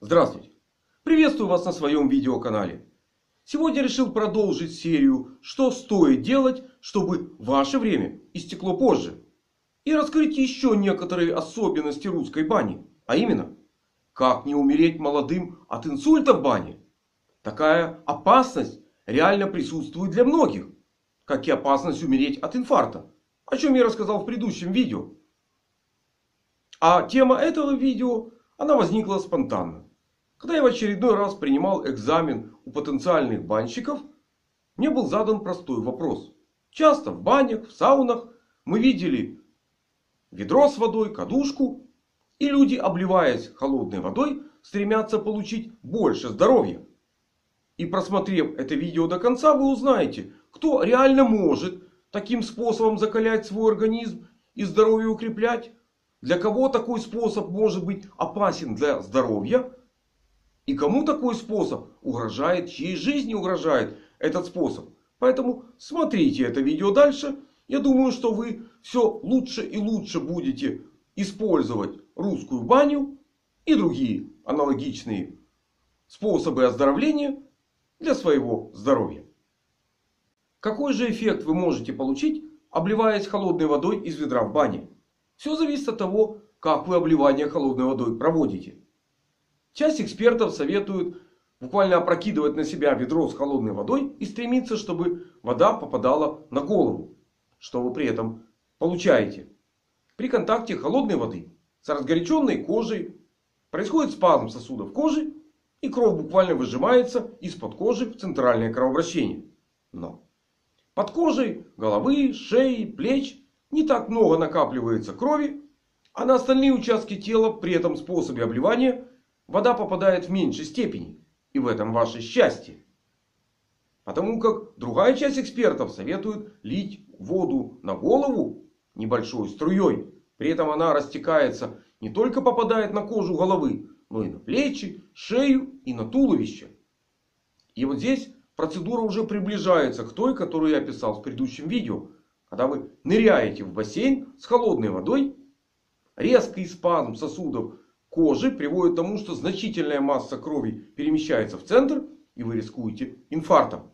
Здравствуйте! Приветствую вас на своем видеоканале. Сегодня решил продолжить серию «Что стоит делать, чтобы ваше время истекло позже?» И раскрыть еще некоторые особенности русской бани. А именно, как не умереть молодым от инсульта в бане. Такая опасность реально присутствует для многих. Как и опасность умереть от инфаркта. О чем я рассказал в предыдущем видео. А тема этого видео, она возникла спонтанно. Когда я в очередной раз принимал экзамен у потенциальных банщиков, мне был задан простой вопрос. Часто в банях, в саунах мы видели ведро с водой, кадушку. И люди, обливаясь холодной водой, стремятся получить больше здоровья. И просмотрев это видео до конца, вы узнаете, кто реально может таким способом закалять свой организм и здоровье укреплять. Для кого такой способ может быть опасен для здоровья. И кому такой способ угрожает, чьей жизни угрожает этот способ. Поэтому смотрите это видео дальше. Я думаю, что вы все лучше и лучше будете использовать русскую баню и другие аналогичные способы оздоровления для своего здоровья. Какой же эффект вы можете получить, обливаясь холодной водой из ведра в бане? Все зависит от того, как вы обливание холодной водой проводите. Часть экспертов советует буквально опрокидывать на себя ведро с холодной водой и стремиться, чтобы вода попадала на голову. Что вы при этом получаете? При контакте холодной воды с разгоряченной кожей происходит спазм сосудов кожи. И кровь буквально выжимается из-под кожи в центральное кровообращение. Но под кожей головы, шеи, плеч не так много накапливается крови. А на остальные участки тела при этом способе обливания вода попадает в меньшей степени. И в этом ваше счастье. Потому как другая часть экспертов советует лить воду на голову небольшой струей. При этом она растекается, не только попадает на кожу головы, но и на плечи, шею и на туловище. И вот здесь процедура уже приближается к той, которую я описал в предыдущем видео. Когда вы ныряете в бассейн с холодной водой, резкий спазм сосудов кожи приводит к тому, что значительная масса крови перемещается в центр, и вы рискуете инфарктом.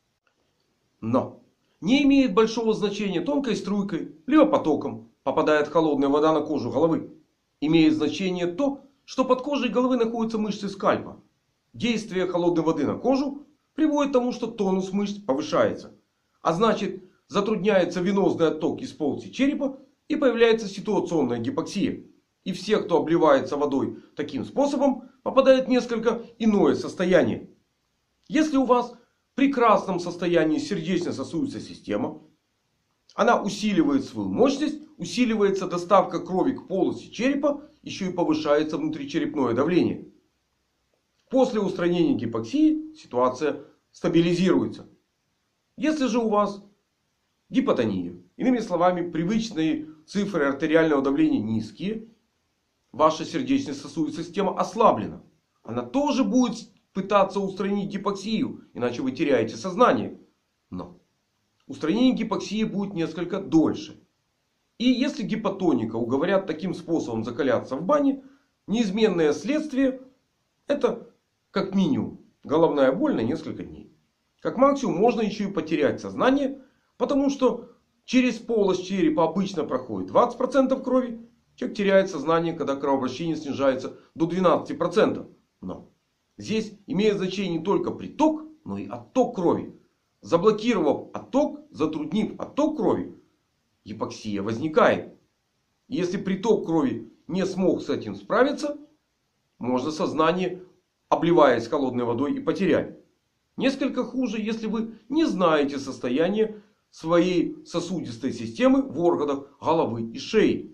Но не имеет большого значения тонкой струйкой, либо потоком попадает холодная вода на кожу головы. Имеет значение то, что под кожей головы находятся мышцы скальпа. Действие холодной воды на кожу приводит к тому, что тонус мышц повышается. А значит, затрудняется венозный отток из полости черепа и появляется ситуационная гипоксия. И все, кто обливается водой таким способом, попадают в несколько иное состояние. Если у вас в прекрасном состоянии сердечно-сосудистая система, она усиливает свою мощность, усиливается доставка крови к полости черепа, еще и повышается внутричерепное давление. После устранения гипоксии ситуация стабилизируется. Если же у вас гипотония, иными словами, привычные цифры артериального давления низкие, ваша сердечно-сосудистая система ослаблена. Она тоже будет пытаться устранить гипоксию, иначе вы теряете сознание. Но устранение гипоксии будет несколько дольше. И если гипотоника уговорят таким способом закаляться в бане, неизменное следствие это как минимум головная боль на несколько дней. Как максимум можно еще и потерять сознание, потому что через полость черепа обычно проходит 20% крови. Человек теряет сознание, когда кровообращение снижается до 12%. Но здесь имеет значение не только приток, но и отток крови. Заблокировав отток, затруднив отток крови, гипоксия возникает. Если приток крови не смог с этим справиться, можно сознание, обливаясь холодной водой, и потерять. Несколько хуже, если вы не знаете состояние своей сосудистой системы в органах головы и шеи.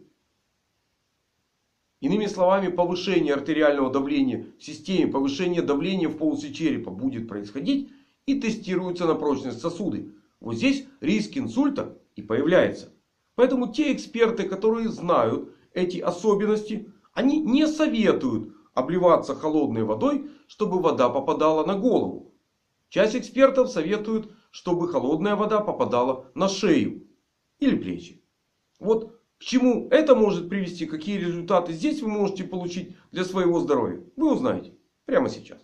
Иными словами, повышение артериального давления в системе, повышение давления в полости черепа будет происходить и тестируется на прочность сосуды. Вот здесь риск инсульта и появляется. Поэтому те эксперты, которые знают эти особенности, они не советуют обливаться холодной водой, чтобы вода попадала на голову. Часть экспертов советует, чтобы холодная вода попадала на шею или плечи. Вот к чему это может привести, какие результаты здесь вы можете получить для своего здоровья, вы узнаете. прямо сейчас.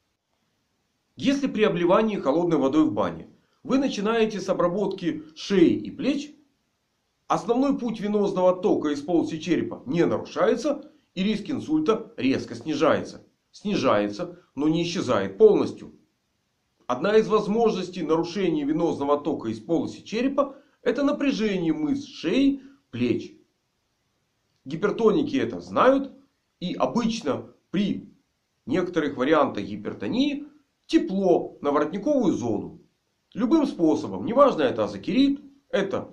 Если при обливании холодной водой в бане вы начинаете с обработки шеи и плеч, основной путь венозного оттока из полости черепа не нарушается и риск инсульта резко снижается. Снижается, но не исчезает полностью. Одна из возможностей нарушения венозного оттока из полости черепа — это напряжение мышц шеи, плеч. Гипертоники это знают. И обычно при некоторых вариантах гипертонии тепло на воротниковую зону. Любым способом. Неважно, это азокерит, это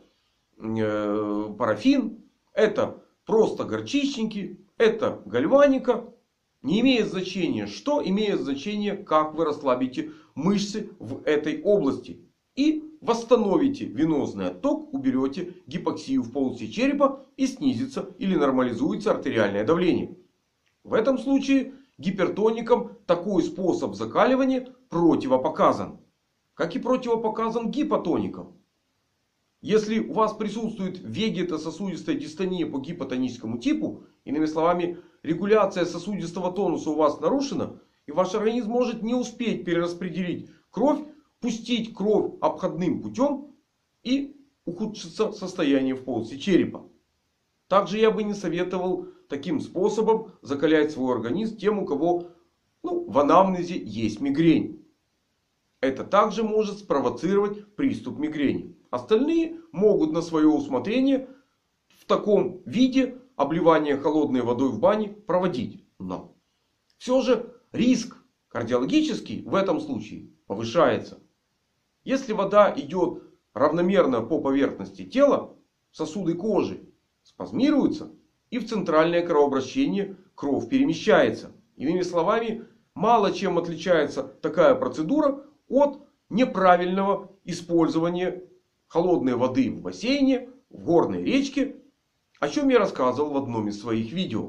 парафин, это просто горчичники, это гальваника. Не имеет значения что, имеет значение, как вы расслабите мышцы в этой области. И восстановите венозный отток, уберете гипоксию в полости черепа и снизится или нормализуется артериальное давление. В этом случае гипертоникам такой способ закаливания противопоказан. Как и противопоказан гипотоникам. Если у вас присутствует вегетососудистая дистония по гипотоническому типу, иными словами, регуляция сосудистого тонуса у вас нарушена, и ваш организм может не успеть перераспределить кровь, пустить кровь обходным путем и ухудшится состояние в полости черепа. Также я бы не советовал таким способом закалять свой организм тем, у кого в анамнезе есть мигрень. Это также может спровоцировать приступ мигрени. Остальные могут на свое усмотрение в таком виде обливание холодной водой в бане проводить. Но все же риск кардиологический в этом случае повышается. Если вода идет равномерно по поверхности тела, сосуды кожи спазмируются и в центральное кровообращение кровь перемещается. Иными словами, мало чем отличается такая процедура от неправильного использования холодной воды в бассейне, в горной речке, о чем я рассказывал в одном из своих видео.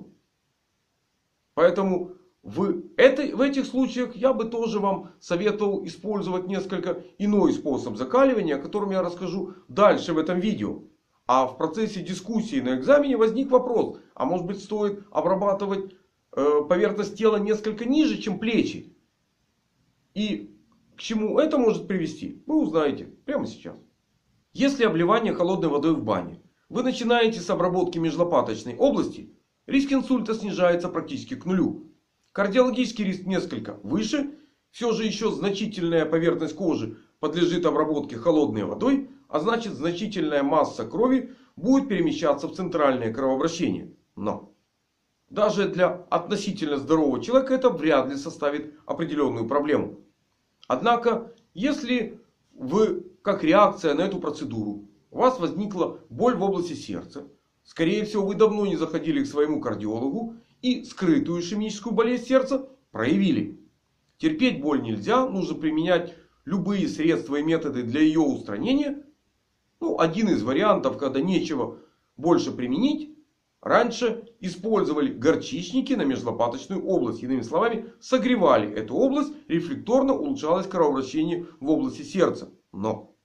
Поэтому в этих случаях я бы тоже вам советовал использовать несколько иной способ закаливания, о котором я расскажу дальше в этом видео. А в процессе дискуссии на экзамене возник вопрос, а может быть стоит обрабатывать поверхность тела несколько ниже, чем плечи? И к чему это может привести, вы узнаете прямо сейчас. Если обливание холодной водой в бане вы начинаете с обработки межлопаточной области, риск инсульта снижается практически к нулю. Кардиологический риск несколько выше. Все же еще значительная поверхность кожи подлежит обработке холодной водой. А значит, значительная масса крови будет перемещаться в центральное кровообращение. Но даже для относительно здорового человека это вряд ли составит определенную проблему. Однако, если как реакция на эту процедуру у вас возникла боль в области сердца, скорее всего, вы давно не заходили к своему кардиологу и скрытую ишемическую болезнь сердца проявили. Терпеть боль нельзя, нужно применять любые средства и методы для ее устранения. Один из вариантов, когда нечего больше применить. Раньше использовали горчичники на межлопаточную область. Иными словами, согревали эту область, рефлекторно улучшалось кровообращение в области сердца. Но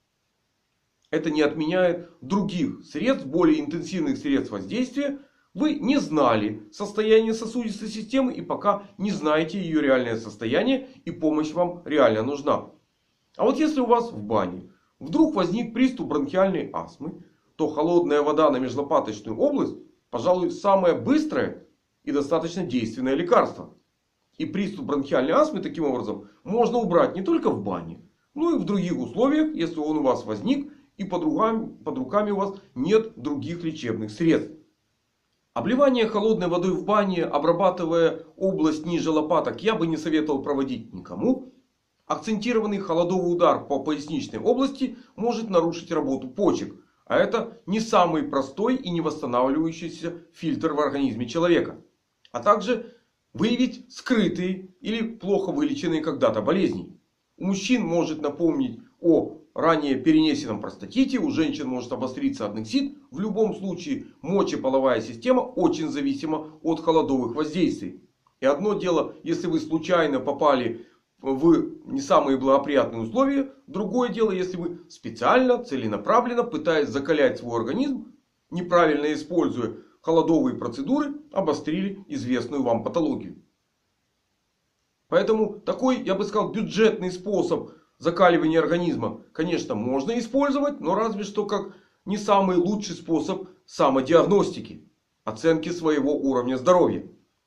это не отменяет других средств, более интенсивных средств воздействия. Вы не знали состояние сосудистой системы и пока не знаете ее реальное состояние, и помощь вам реально нужна. А вот если у вас в бане вдруг возник приступ бронхиальной астмы, то холодная вода на межлопаточную область, пожалуй, самое быстрое и достаточно действенное лекарство. И приступ бронхиальной астмы таким образом можно убрать не только в бане, но и в других условиях, если он у вас возник и под руками у вас нет других лечебных средств. Обливание холодной водой в бане, обрабатывая область ниже лопаток, я бы не советовал проводить никому. Акцентированный холодовый удар по поясничной области может нарушить работу почек. А это не самый простой и не восстанавливающийся фильтр в организме человека. А также выявить скрытые или плохо вылеченные когда-то болезни. У мужчин может напомнить о ранее перенесенном простатите. У женщин может обостриться аднексит. В любом случае мочеполовая система очень зависима от холодовых воздействий. И одно дело, если вы случайно попали в не самые благоприятные условия. Другое дело, если вы специально, целенаправленно, пытаясь закалять свой организм, неправильно используя холодовые процедуры, обострили известную вам патологию. Поэтому такой, я бы сказал, бюджетный способ закаливания организма, конечно, можно использовать. Но разве что как не самый лучший способ самодиагностики. Оценки своего уровня здоровья.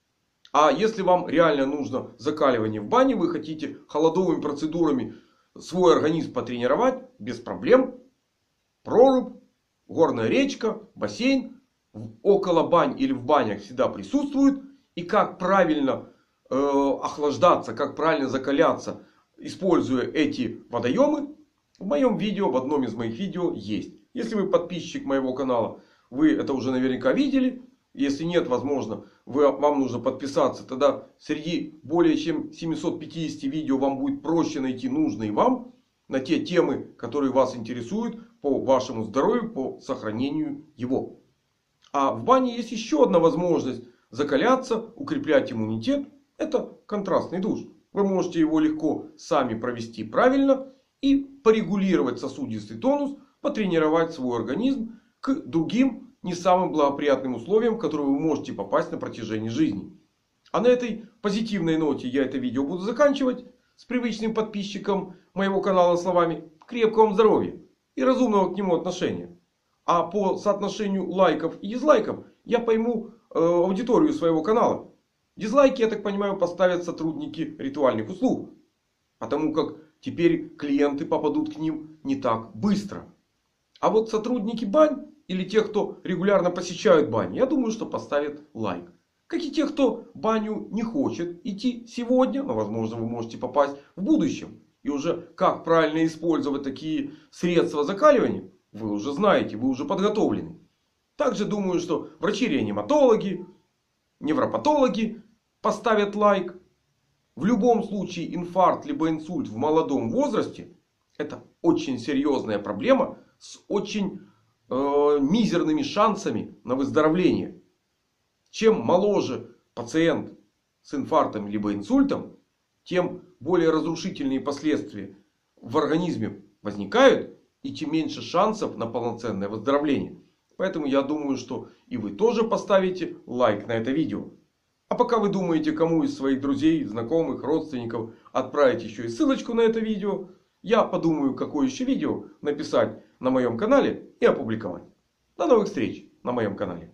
А если вам реально нужно закаливание в бане, вы хотите холодовыми процедурами свой организм потренировать, без проблем. Прорубь, горная речка, бассейн около бань или в банях всегда присутствует. И как правильно охлаждаться, как правильно закаляться, используя эти водоемы, в моем видео, в одном из моих видео есть. Если вы подписчик моего канала, вы это уже наверняка видели. Если нет, возможно, вам нужно подписаться. Тогда среди более чем 750 видео вам будет проще найти нужные вам на те темы, которые вас интересуют по вашему здоровью, по сохранению его. А в бане есть еще одна возможность закаляться, укреплять иммунитет. Это контрастный душ. Вы можете его легко сами провести правильно и порегулировать сосудистый тонус, потренировать свой организм к другим не самым благоприятным условиям, в которые вы можете попасть на протяжении жизни. А на этой позитивной ноте я это видео буду заканчивать. С привычным подписчиком моего канала словами: крепкого вам здоровья и разумного к нему отношения. А по соотношению лайков и дизлайков я пойму аудиторию своего канала. Дизлайки, я так понимаю, поставят сотрудники ритуальных услуг. Потому как теперь клиенты попадут к ним не так быстро. А вот сотрудники бань или те, кто регулярно посещают бани, я думаю, что поставят лайк. Как и те, кто в баню не хочет идти сегодня. Но возможно, вы можете попасть в будущем. И уже как правильно использовать такие средства закаливания, вы уже знаете, вы уже подготовлены. Также думаю, что врачи-реаниматологи, невропатологи поставят лайк. В любом случае инфаркт либо инсульт в молодом возрасте — это очень серьезная проблема с очень мизерными шансами на выздоровление. Чем моложе пациент с инфарктом либо инсультом, тем более разрушительные последствия в организме возникают. И тем меньше шансов на полноценное выздоровление. Поэтому я думаю, что и вы тоже поставите лайк на это видео. А пока вы думаете, кому из своих друзей, знакомых, родственников отправить еще и ссылочку на это видео, я подумаю, какое еще видео написать на моем канале и опубликовать. До новых встреч на моем канале.